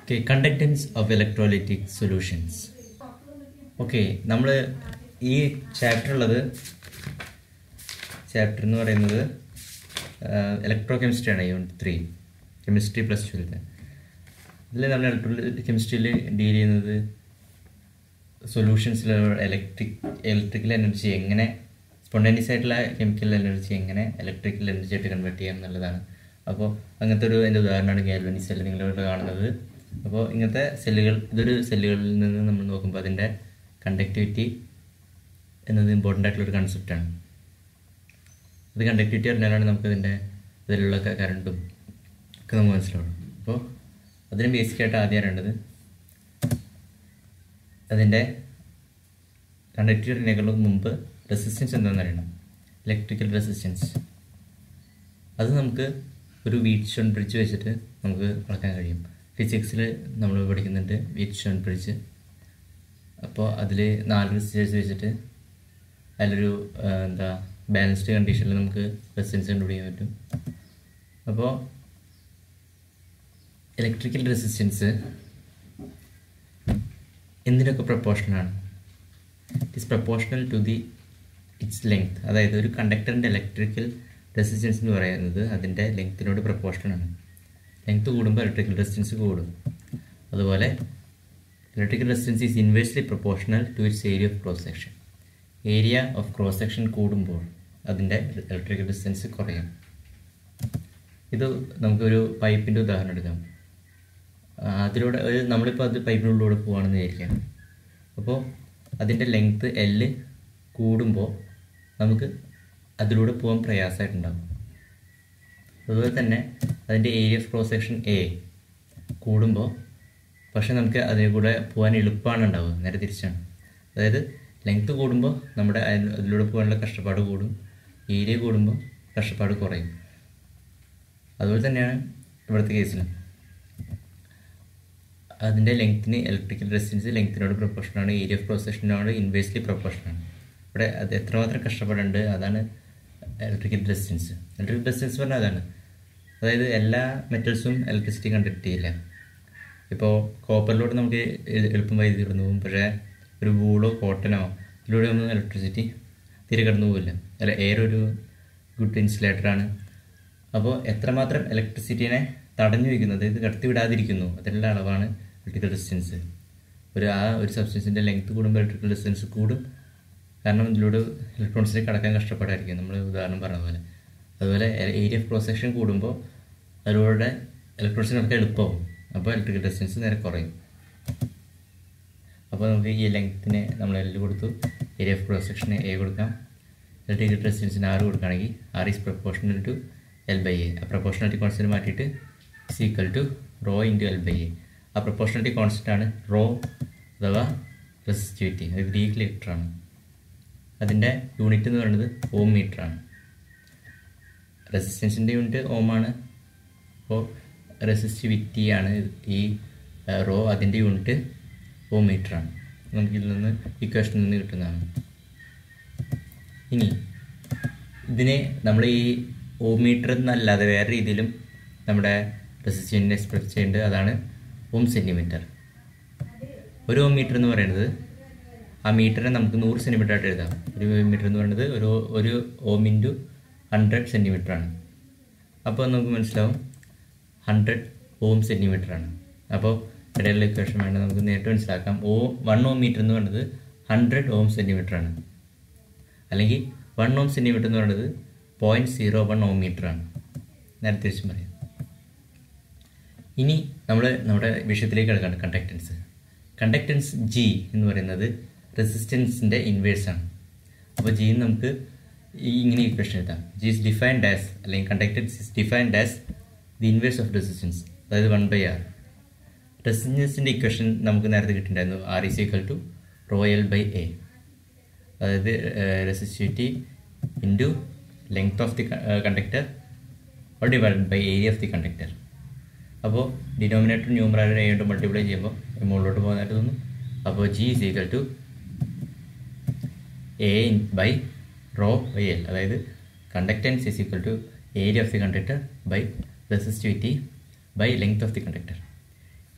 Okay, conductance of electrolytic solutions. Okay, നമ്മൾ ഈ chapter ഉള്ളത് ചാപ്റ്റർ എന്ന് പറയുന്നത് ഇലക്ട്രോകെമിസ്ട്രി ആണ്. യൂണിറ്റ് 3 കെമിസ്ട്രി +2 ഇതിൽ നമ്മൾ ഇലക്ട്രോകെമിസ്ട്രിയിൽ ഡീൽ ചെയ്യുന്നത് സൊല്യൂഷൻസിൽ ഇലക്ട്രിക്കൽ എനർജി എങ്ങനെ സ്പോണ്ടേനിയസ് ആയിട്ടുള്ള കെമിക്കൽ എനർജി എങ്ങനെ ഇലക്ട്രിക്കൽ എനർജി ആയിട്ട് കൺവേർട്ട് ചെയ്യാം എന്നുള്ളതാണ്. അപ്പോൾ അങ്ങനത്തെ ഒരു എൻ്റെ ഉദാഹരണമാണ് ഗാൽവനി സെല്ല് നിങ്ങളിവിടെ കാണുന്നത്. അപ്പോൾ ഇങ്ങനത്തെ സെല്ലുകൾ ഇതൊരു സെല്ലുകളിൽ നിന്ന് നമ്മൾ നോക്കുമ്പോൾ അതിൻ്റെ കണ്ടക്ടിവിറ്റി എന്നത് ഇമ്പോർട്ടൻ്റ് ആയിട്ടുള്ളൊരു കൺസെപ്റ്റാണ്. അത് കണ്ടക്ടിവിറ്റി അറിഞ്ഞാലാണ് നമുക്കതിൻ്റെ ഇതിലുള്ള കറണ്ടും ഒക്കെ നമുക്ക് മനസ്സിലാവും. അപ്പോൾ അതിന് ബേസിക്കായിട്ട് ആദ്യം അറിയേണ്ടത് അതിൻ്റെ കണ്ടക്ടിവിറ്റി അറിയുന്നതിനേക്കാളും മുമ്പ് റെസിസ്റ്റൻസ് എന്താണെന്ന് അറിയണം. ഇലക്ട്രിക്കൽ റെസിസ്റ്റൻസ് അത് നമുക്ക് ഒരു വീറ്റ്സ്റ്റോൺ ബ്രിഡ്ജ് വെച്ചിട്ട് നമുക്ക് അളക്കാൻ കഴിയും. ഫിസിക്സിൽ നമ്മൾ പഠിക്കുന്നുണ്ട് വീറ്റ്സ്റ്റോൺ ബ്രിഡ്ജ്. അപ്പോൾ അതിൽ 4 റെസിസ്റ്റേഴ്സ് വെച്ചിട്ട് അതിലൊരു ബാലൻസ്ഡ് കണ്ടീഷനിൽ നമുക്ക് റെസിസ്റ്റൻസ് കണ്ടുപിടിക്കാൻ പറ്റും. അപ്പോൾ ഇലക്ട്രിക്കൽ റെസിസ്റ്റൻസ് എന്തിനൊക്കെ പ്രൊപ്പോർഷനാണ്? It is proportional to the its length. അതായത് ഒരു കണ്ടക്ടറിൻ്റെ ഇലക്ട്രിക്കൽ റെസിസ്റ്റൻസ് എന്ന് പറയുന്നത് അതിൻ്റെ ലെങ്ത്തിനോട് പ്രൊപ്പോർഷനാണ്. ലെങ്ത് കൂടുമ്പോൾ ഇലക്ട്രിക്കൽ റെസിസ്റ്റൻസ് കൂടും. അതുപോലെ electrical resistance is inversely proportional to its area of cross section. Area of cross section കൂടുമ്പോൾ അതിൻ്റെ ഇലക്ട്രിക്കൽ റെസിസ്റ്റൻസ് കുറയും. ഇത് നമുക്കൊരു പൈപ്പിൻ്റെ ഉദാഹരണം എടുക്കാം. അതിലൂടെ നമ്മളിപ്പോൾ അത് പൈപ്പിനുള്ളിലൂടെ പോവുകയാണെന്ന് വിചാരിക്കാം. അപ്പോൾ അതിൻ്റെ ലെങ്ത്ത് L കൂടുമ്പോൾ നമുക്ക് അതിലൂടെ പോകാൻ പ്രയാസമായിട്ടുണ്ടാകും. അതുപോലെ തന്നെ അതിൻ്റെ area of cross section A കൂടുമ്പോൾ പക്ഷെ നമുക്ക് അതിൽ കൂടെ പോകാൻ എളുപ്പമാണ് ഉണ്ടാവുക. നേരെ തിരിച്ചാണ്. അതായത് ലെങ്ത്ത് കൂടുമ്പോൾ നമ്മുടെ അതിലൂടെ പോകാനുള്ള കഷ്ടപ്പാട് കൂടും, ഏരിയ കൂടുമ്പോൾ കഷ്ടപ്പാട് കുറയും. അതുപോലെ തന്നെയാണ് ഇവിടുത്തെ കേസിൽ അതിൻ്റെ ലെങ്ത്തിന് ഇലക്ട്രിക്കൽ റെസിസ്റ്റൻസ് ലെങ്ത്തിനോട് പ്രൊപ്പോർഷനാണ്, ഏരിയ ഓഫ് ക്രോസ് സെക്ഷനോട് ഇൻവേഴ്സ്ലി പ്രൊപ്പോർഷനാണ്. ഇവിടെ അത് എത്രമാത്രം കഷ്ടപ്പാടുണ്ട് അതാണ് ഇലക്ട്രിക്കൽ റെസിസ്റ്റൻസ്. ഇലക്ട്രിക്കൽ റെസിസ്റ്റൻസ് പറഞ്ഞാൽ അതാണ്. അതായത് എല്ലാ മെറ്റൽസും ഇലക്ട്രിസിറ്റി കണ്ടക്ട് ചെയ്യില്ല. ഇപ്പോൾ കോപ്പറിലൂടെ നമുക്ക് എളുപ്പം വൈദ്യുതി കടന്നു പോകും. പക്ഷേ ഒരു വൂളോ കോട്ടനോ ഇതിലൂടെ ഒന്നും ഇലക്ട്രിസിറ്റി തീരെ കടന്നു പോകില്ല. അല്ല, എയർ ഒരു ഗുഡ് ഇൻസുലേറ്ററാണ്. അപ്പോൾ എത്രമാത്രം ഇലക്ട്രിസിറ്റിനെ തടഞ്ഞു വയ്ക്കുന്നത്, ഇത് കടത്തി വിടാതിരിക്കുന്നു, അതിനുള്ള അളവാണ് ഇലക്ട്രിക്കൽ റെസിസ്റ്റൻസ്. ഒരു സബ്സ്റ്റൻസിൻ്റെ ലെങ്ത്ത് കൂടുമ്പോൾ ഇലക്ട്രിക്കൽ റെസിസ്റ്റൻസ് കൂടും. കാരണം ഇതിലൂടെ ഇലക്ട്രോൺസിനെ കടക്കാൻ കഷ്ടപ്പാടായിരിക്കും, നമ്മൾ ഉദാഹരണം പറഞ്ഞ പോലെ. അതുപോലെ ഏരിയ ഓഫ് ക്രോസ് സെക്ഷൻ കൂടുമ്പോൾ അതിലൂടെ ഇലക്ട്രോൺസിനെ കടക്കാൻ എളുപ്പമാവും. അപ്പോൾ ഇലക്ട്രിക്കൽ റെസിസ്റ്റൻസ് നേരെ കുറയും. അപ്പോൾ നമുക്ക് ഈ ലെങ്ത്തിനെ നമ്മൾ L കൊടുത്തു, ഏരിയ ഓഫ് ക്രോസ് സെക്ഷന് A കൊടുക്കാം. ഇലക്ട്രിക്കൽ റെസിസ്റ്റൻസിന് R കൊടുക്കുകയാണെങ്കിൽ R is proportional to L/A. ആ പ്രൊപ്പോർഷണാലിറ്റി കോൺസ്റ്റൻറ്റ് മാറ്റിയിട്ട് is equal to rho into L/A. ആ പ്രൊപ്പോർഷണാലിറ്റി കോൺസ്റ്റൻ്റ് ആണ് റോ അഥവാ റെസിസ്റ്റിവിറ്റി. അത് ഗ്രീക്ക് ലെറ്ററാണ്. അതിൻ്റെ യൂണിറ്റ് എന്ന് പറയുന്നത് ഓം മീറ്ററാണ്. റെസിസ്റ്റൻസിൻ്റെ യൂണിറ്റ് ഓമാണ്. അപ്പോൾ റെസിസ്റ്റിവിറ്റിയാണ് ഈ റോ, അതിൻ്റെ യൂണിറ്റ് ഓം മീറ്ററാണ്. നമുക്കിതിൽ നിന്ന് ഇക്വേഷനിൽ നിന്ന് കിട്ടുന്നതാണ്. ഇനി ഇതിനെ നമ്മൾ ഈ ഓം മീറ്റർ എന്നല്ലാതെ വേറെ രീതിയിലും നമ്മുടെ റെസിസ്റ്റൻസിനെ എക്സ്പ്രസ് ചെയ്യേണ്ടത്, അതാണ് ഓം സെൻറ്റിമീറ്റർ. ഒരു ഓം മീറ്റർ എന്ന് പറയുന്നത് ആ മീറ്ററിനെ നമുക്ക് 100 സെൻറ്റിമീറ്റർ ആയിട്ട് എഴുതാം. ഒരു മീറ്റർ എന്ന് പറയുന്നത് ഒരു ഓം ഇൻറ്റു 100 സെൻറ്റിമീറ്റർ ആണ്. അപ്പോൾ നമുക്ക് മനസ്സിലാവും 100 ഓം സെൻറ്റിമീറ്റർ ആണ്. അപ്പോൾ ഇടയിലുള്ള ഇക്വേഷൻ വേണ്ട നമുക്ക് നേരിട്ട് മനസ്സിലാക്കാം. 1 ഓം മീറ്റർ എന്ന് പറയുന്നത് 100 ഓം സെൻറ്റിമീറ്റർ ആണ്. അല്ലെങ്കിൽ 1 ഓം സെൻറ്റിമീറ്റർ എന്ന് പറയുന്നത് 0.01 ഓം മീറ്റർ ആണ്. നേരെ തിരിച്ചും പറയാം. ഇനി നമ്മുടെ വിഷയത്തിലേക്ക് കിടക്കാണ് കണ്ടക്ടൻസ്. കണ്ടക്ടൻസ് G എന്ന് പറയുന്നത് റെസിസ്റ്റൻസിൻ്റെ ഇൻവേഴ്സാണ്. അപ്പോൾ G നമുക്ക് ഇങ്ങനെ ഇക്വേഷൻ എഴുതാം. G is defined as, അല്ലെങ്കിൽ conductance is defined as the inverse of resistance, അതായത് 1/R. റെസിസ്റ്റൻസിൻ്റെ ഇക്വേഷൻ നമുക്ക് നേരത്തെ കിട്ടിയിട്ടുണ്ടായിരുന്നു. R is equal to rho L/A. അതായത് resistivity into length of the conductor or divided by area of the conductor. അപ്പോൾ denominator numerator A കൊണ്ട് multiply ചെയ്യുമ്പോൾ മുകളിലോട്ട് പോകുന്നതായിട്ട് തോന്നും. അപ്പോൾ G is equal to A by rho by L. അതായത് conductance is equal to area of the conductor by resistivity by length of the conductor.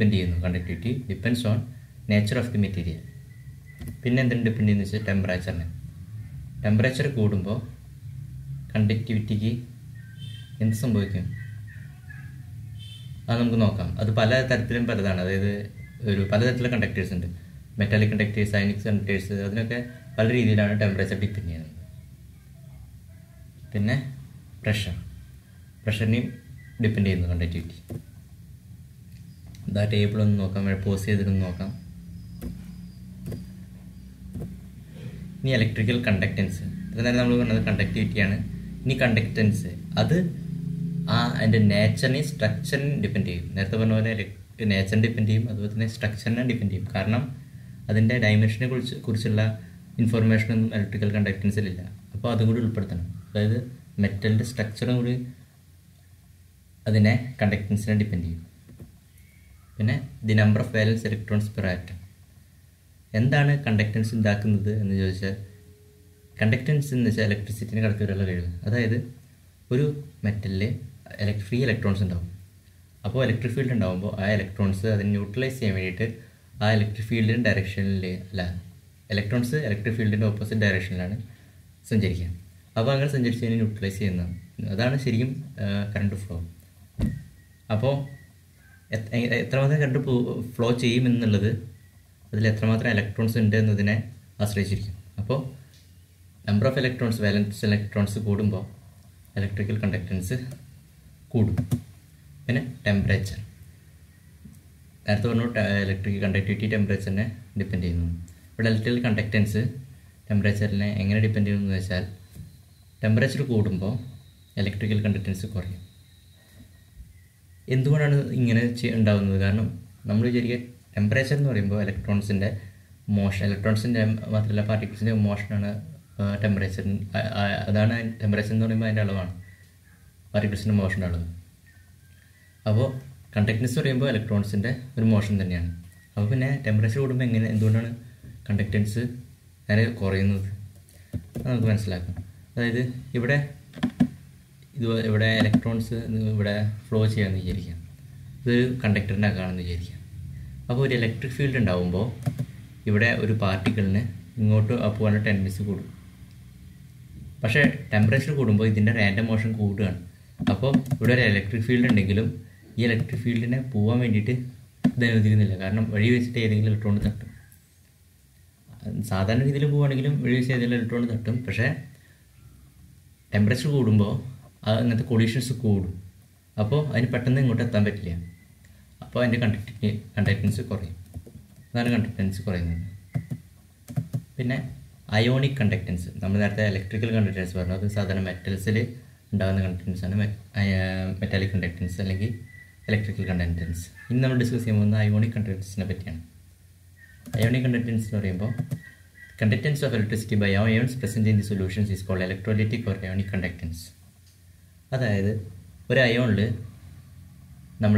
Depend ചെയ്യുന്നു. Conductivity depends on nature of the material. പിന്നെ എന്തിനും depend ചെയ്യുന്നത് വെച്ചാൽ ടെമ്പറേച്ചറിന്. Temperature കൂടുമ്പോൾ കണ്ടക്ടിവിറ്റിക്ക് എന്ത് സംഭവിക്കും അത് നമുക്ക് നോക്കാം. അത് പല തരത്തിലും പലതാണ്. അതായത് പലതരത്തിലുള്ള കണ്ടക്ടേഴ്സ് ഉണ്ട്. മെറ്റാലിക് കണ്ടക്ടേഴ്സ്, അയണിക് കണ്ടക്ടേഴ്സ്, അതിനൊക്കെ പല രീതിയിലാണ് ടെമ്പറേച്ചർ ഡിപ്പെൻഡ് ചെയ്യുന്നത്. പിന്നെ പ്രഷറിനെയും ഡിപ്പെൻഡ് ചെയ്യുന്നു കണ്ടക്ടിവിറ്റി. ഇതാ ടേബിളൊന്ന് നോക്കാം, പോസ് ചെയ്തിട്ടൊന്ന് നോക്കാം. ഇനി ഇലക്ട്രിക്കൽ കണ്ടക്റ്റൻസ്. ഇത്ര നേരം നമ്മൾ പറഞ്ഞത് കണ്ടക്ടിവിറ്റിയാണ്. ഇനി കണ്ടക്റ്റൻസ്, അത് അതിൻ്റെ നേച്ചറിനെയും സ്ട്രക്ചറിനെയും ഡിപ്പെൻഡ് ചെയ്യും. നേരത്തെ പറഞ്ഞ പോലെ നേച്ചറിനെ ഡിപ്പെൻഡ് ചെയ്യും, അതുപോലെ തന്നെ സ്ട്രക്ചറിനെ ഡിപ്പെൻഡ് ചെയ്യും. കാരണം അതിൻ്റെ ഡയമെൻഷനെ കുറിച്ചുള്ള ഇൻഫർമേഷനൊന്നും ഇലക്ട്രിക്കൽ കണ്ടക്റ്റൻസിലില്ല. അപ്പോൾ അതും കൂടി ഉൾപ്പെടുത്തണം. അതായത് മെറ്റലിൻ്റെ സ്ട്രക്ചറും കൂടി അതിനെ കണ്ടക്റ്റൻസിനെ ഡിപ്പെൻഡ് ചെയ്യും. പിന്നെ the number of valence electrons per atom. എന്താണ് കണ്ടക്റ്റൻസ് ഉണ്ടാക്കുന്നത് എന്ന് ചോദിച്ചാൽ, കണ്ടക്റ്റൻസ് എന്ന് വെച്ചാൽ ഇലക്ട്രിസിറ്റിനെ കടത്തിവരാനുള്ള കഴിവ്. അതായത് ഒരു മെറ്റലിൽ ഫ്രീ ഇലക്ട്രോൺസ് ഉണ്ടാവും. അപ്പോൾ ഇലക്ട്രിക് ഫീൽഡ് ഉണ്ടാകുമ്പോൾ ആ ഇലക്ട്രോൺസ് അതിനെ ന്യൂട്രലൈസ് ചെയ്യാൻ വേണ്ടിയിട്ട് ആ ഇലക്ട്രിക് ഫീൽഡിൻ്റെ ഡയറക്ഷനിൽ ഇലക്ട്രോൺസ് ഇലക്ട്രിക് ഫീൽഡിൻ്റെ ഓപ്പോസിറ്റ് ഡയറക്ഷനിലാണ് സഞ്ചരിക്കുക. അപ്പോൾ അങ്ങനെ സഞ്ചരിച്ച് അതിനെ ന്യൂട്രലൈസ് ചെയ്യുന്നതാണ്. അതാണ് ശരിക്കും കറണ്ട് ഫ്ലോ. അപ്പോൾ എത്രമാത്രം കറണ്ട് ഫ്ലോ ചെയ്യുമെന്നുള്ളത് അതിൽ എത്രമാത്രം ഇലക്ട്രോൺസ് ഉണ്ട് എന്നതിനെ ആശ്രയിച്ചിരിക്കും. അപ്പോൾ number of electrons, valence electrons കൂടുമ്പോൾ ഇലക്ട്രിക്കൽ കണ്ടക്റ്റൻസ് കൂടും. പിന്നെ ടെമ്പറേച്ചർ. നേരത്തെ പറഞ്ഞു ഇലക്ട്രിക്കൽ കണ്ടക്ടിവിറ്റി ടെമ്പറേച്ചറിനെ ഡിപ്പെൻഡ് ചെയ്യുന്നു. ഇവിടെ ഇലക്ട്രിക്കൽ കണ്ടക്റ്റൻസ് ടെമ്പറേച്ചറിനെ എങ്ങനെ ഡിപ്പെൻഡ് ചെയ്യുന്നു വെച്ചാൽ, ടെമ്പറേച്ചർ കൂടുമ്പോൾ ഇലക്ട്രിക്കൽ കണ്ടക്റ്റൻസ് കുറയും. എന്തുകൊണ്ടാണ് ഇങ്ങനെ ഉണ്ടാകുന്നത്? കാരണം നമ്മൾ വിചാരിക്കുക ടെമ്പറേച്ചർ എന്ന് പറയുമ്പോൾ ഇലക്ട്രോൺസിൻ്റെ മോഷൻ, ഇലക്ട്രോൺസിൻ്റെ മാത്രമല്ല പാർട്ടിക്കിൾസിൻ്റെ മോഷനാണ് ടെമ്പറേച്ചർ. അതാണ് ടെമ്പറേച്ചർ എന്ന് പറയുമ്പോൾ അതിൻ്റെ അളവാണ്, പാർട്ടിക്കിൾസിൻ്റെ മോഷൻ്റെ അളവ്. അപ്പോൾ കണ്ടക്റ്റൻസ് പറയുമ്പോൾ ഇലക്ട്രോൺസിൻ്റെ ഒരു മോഷൻ തന്നെയാണ്. അപ്പോൾ പിന്നെ ടെമ്പറേച്ചർ കൂടുമ്പോൾ എന്തുകൊണ്ടാണ് കണ്ടക്റ്റൻസ് നേരെ കുറയുന്നത് അത് നമുക്ക് മനസ്സിലാക്കാം. അതായത് ഇവിടെ ഇലക്ട്രോൺസ് ഇവിടെ ഫ്ലോ ചെയ്യാമെന്ന് വിചാരിക്കാം. ഇത് കണ്ടക്ടറിൻ്റെ അകമാണെന്ന് വിചാരിക്കാം. അപ്പോൾ ഒരു ഇലക്ട്രിക് ഫീൽഡ് ഉണ്ടാകുമ്പോൾ ഇവിടെ ഒരു പാർട്ടിക്കിളിന് ഇങ്ങോട്ട് പോകാനുള്ള ടെൻഡൻസി കൂടും. പക്ഷേ ടെമ്പറേച്ചർ കൂടുമ്പോൾ ഇതിൻ്റെ റാൻഡം മോഷൻ കൂടുകയാണ്. അപ്പോൾ ഇവിടെ ഒരു ഇലക്ട്രിക് ഫീൽഡ് ഉണ്ടെങ്കിലും ഈ ഇലക്ട്രിക് ഫീൽഡിനെ പോകാൻ വേണ്ടിയിട്ട് ഇത് അനുവദിക്കുന്നില്ല. കാരണം വഴി വെച്ചിട്ട് ഏതെങ്കിലും ഇലക്ട്രോൺ തട്ടും. സാധാരണ രീതിയിൽ പോവുകയാണെങ്കിലും വഴി വെച്ച് ഏതെങ്കിലും ഇലക്ട്രോൺ തട്ടും. പക്ഷേ ടെമ്പറേച്ചർ കൂടുമ്പോൾ അങ്ങനത്തെ കൊളീഷൻസ് കൂടും. അപ്പോൾ അതിന് പെട്ടെന്ന് ഇങ്ങോട്ട് എത്താൻ പറ്റില്ല. അപ്പോൾ അതിൻ്റെ കണ്ടക്റ്റൻസ് കുറയും. അതാണ് കണ്ടക്റ്റൻസ് കുറയുന്നത്. പിന്നെ അയോണിക് കണ്ടക്റ്റൻസ്. നമ്മൾ നേരത്തെ ഇലക്ട്രിക്കൽ കണ്ടക്റ്റൻസ് പറഞ്ഞു, അത് സാധാരണ മെറ്റൽസിൽ ഉണ്ടാകുന്ന കണ്ടക്റ്റൻസാണ് മെറ്റാലിക് കണ്ടക്റ്റൻസ് അല്ലെങ്കിൽ ഇലക്ട്രിക്കൽ കണ്ടക്റ്റൻസ്. ഇനി നമ്മൾ ഡിസ്കസ് ചെയ്യാൻ പോകുന്ന അയോണിക് കണ്ടക്റ്റൻസിനെ പറ്റിയാണ്. അയോണിക് കണ്ടക്റ്റൻസ് എന്ന് പറയുമ്പോൾ conductance of electricity by ions present in the solutions is called electrolytic or ionic conductance. അതായത് ഒരു അയോണിൽ നമ്മൾ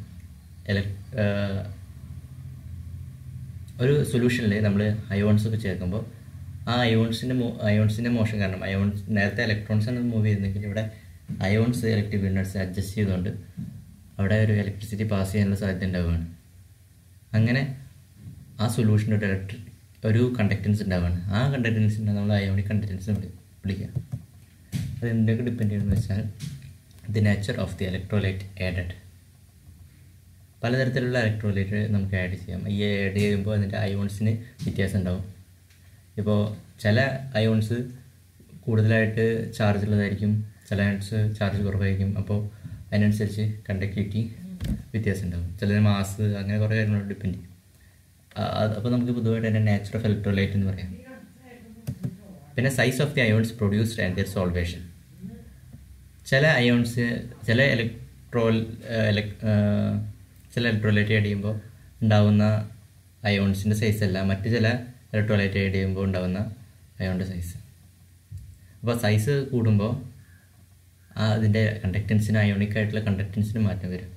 ഒരു സൊല്യൂഷനിൽ നമ്മൾ അയോൺസ് ഒക്കെ ചേർക്കുമ്പോൾ ആ അയോൺസിൻ്റെ മോഷൻ കാരണം നേരത്തെ ഇലക്ട്രോൺസ് ആണ് മൂവ് ചെയ്യുന്നെങ്കിൽ ഇവിടെ അയോൺസ് ഇലക്ട്രിക് ഫീൽഡിനോട് അഡ്ജസ്റ്റ് ചെയ്തുകൊണ്ട് അവിടെ ഒരു ഇലക്ട്രിസിറ്റി പാസ് ചെയ്യാനുള്ള സാധ്യത ഉണ്ടാവുകയാണ്. അങ്ങനെ ആ സൊല്യൂഷൻ്റെ ഒരു കണ്ടക്റ്റൻസ് ഉണ്ടാവുകയാണ്. ആ കണ്ടക്റ്റൻസിനെ നമ്മൾ അയോണിക് കണ്ടക്റ്റൻസ് വിളിക്കുക. അത് എന്തൊക്കെ ഡിപ്പെൻഡ് ചെയ്യുമെന്ന് വെച്ചാൽ the nature of the electrolyte added. പലതരത്തിലുള്ള ഇലക്ട്രോലൈറ്റ് നമുക്ക് ആഡ് ചെയ്യാം. ഈ ആഡ് ചെയ്യുമ്പോൾ അതിൻ്റെ അയോൺസിന് വ്യത്യാസം ഉണ്ടാവും. ഇപ്പോൾ ചില അയോൺസ് കൂടുതലായിട്ട് ചാർജ് ഉള്ളതായിരിക്കും, ചില അയോൺസ് ചാർജ് കുറവായിരിക്കും. അപ്പോൾ അതിനനുസരിച്ച് കണ്ടക്ടിവിറ്റി വ്യത്യാസം ഉണ്ടാവും. ചിലത് മാസ്, അങ്ങനെ കുറേ കാര്യങ്ങളോട് ഡിപ്പെൻഡ് ചെയ്യും. അപ്പോൾ നമുക്ക് പൊതുവായിട്ട് അതിൻ്റെ നേച്ചർ ഓഫ് ഇലക്ട്രോലൈറ്റ് എന്ന് പറയാം. പിന്നെ size of the ions produced and their solvation. ചില ഇലക്ട്രോലൈറ്റ് ആഡ് ചെയ്യുമ്പോൾ ഉണ്ടാകുന്ന അയോൺസിൻ്റെ സൈസ് അല്ല മറ്റ് ചില ഇലക്ട്രോലൈറ്റ് ആഡ് ചെയ്യുമ്പോൾ ഉണ്ടാകുന്ന അയോണിൻ്റെ സൈസ്. അപ്പോൾ സൈസ് കൂടുമ്പോൾ അതിൻ്റെ കണ്ടക്റ്റൻസിന്, അയോണിക് ആയിട്ടുള്ള കണ്ടക്റ്റൻസിന് മാറ്റം വരും.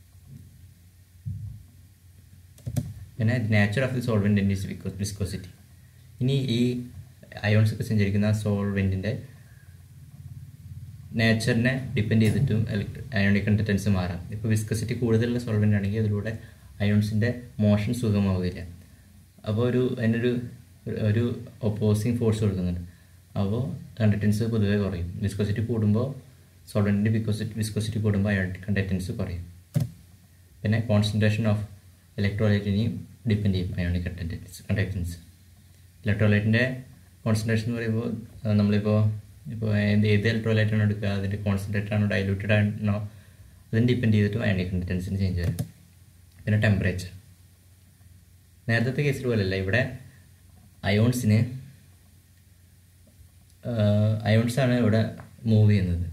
പിന്നെ nature of the solvent and its viscosity. ഇനി ഈ അയോൺസ് ഒക്കെ സഞ്ചരിക്കുന്ന സോൾവെൻറ്റിൻ്റെ നേച്ചറിനെ ഡിപ്പെൻഡ് ചെയ്തിട്ടും അയോണിക് കണ്ടക്റ്റൻസ് മാറാം. ഇപ്പോൾ വിസ്കോസിറ്റി കൂടുതലുള്ള സോൾവെൻ്റ് ആണെങ്കിൽ അതിലൂടെ അയോൺസിൻ്റെ മോഷൻ സുഗമമാവില്ല. അപ്പോൾ അതിനൊരു ഒപ്പോസിങ് ഫോഴ്സ് കൊടുക്കുന്നുണ്ട്. അപ്പോൾ കണ്ടക്റ്റൻസ് പൊതുവെ കുറയും. വിസ്കോസിറ്റി കൂടുമ്പോൾ സോൾവെൻറ്റിൻ്റെ വിസ്കോസിറ്റി കൂടുമ്പോൾ അയോണിക് കണ്ടക്റ്റൻസ് കുറയും. പിന്നെ കോൺസെൻട്രേഷൻ ഓഫ് ഇലക്ട്രോലൈറ്റിനെയും ഡിപ്പെൻഡ് ചെയ്യും അയോണിക് കണ്ടക്റ്റൻസ്. ഇലക്ട്രോലൈറ്റിൻ്റെ കോൺസെൻട്രേഷൻ എന്ന് പറയുമ്പോൾ നമ്മളിപ്പോൾ ഏത് ഇലക്ട്രോലൈറ്റാണോ എടുക്കുക, അതിൻ്റെ കോൺസെൻട്രേറ്റ് ആണോ ഡൈലൂട്ടഡ് ആണോ അതിന് ഡിപ്പെൻഡ് ചെയ്തിട്ടും അയോണിക് കണ്ടക്റ്റൻസിന് ചേഞ്ച് വരും. പിന്നെ ടെമ്പറേച്ചർ. നേരത്തെ കേസിൽ പോലെയല്ല, ഇവിടെ അയോൺസാണ് ഇവിടെ മൂവ് ചെയ്യുന്നത്.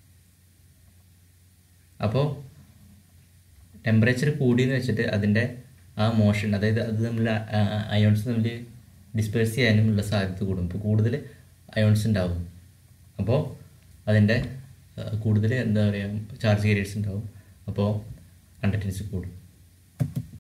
അപ്പോൾ ടെമ്പറേച്ചർ കൂടിയെന്ന് വെച്ചിട്ട് അതിൻ്റെ ആ മോഷൻ, അതായത് അത് നമ്മൾ അയോൺസ് തമ്മിൽ ഡിസ്പേഴ്സ് ചെയ്യാനുമുള്ള സാധ്യത കൂടും. ഇപ്പോൾ കൂടുതൽ അയോൺസ് ഉണ്ടാവും. അപ്പോൾ അതിൻ്റെ കൂടുതൽ ചാർജ് കാരിയേഴ്സ് ഉണ്ടാവും. അപ്പോൾ കണ്ടക്റ്റൻസ് കൂടും.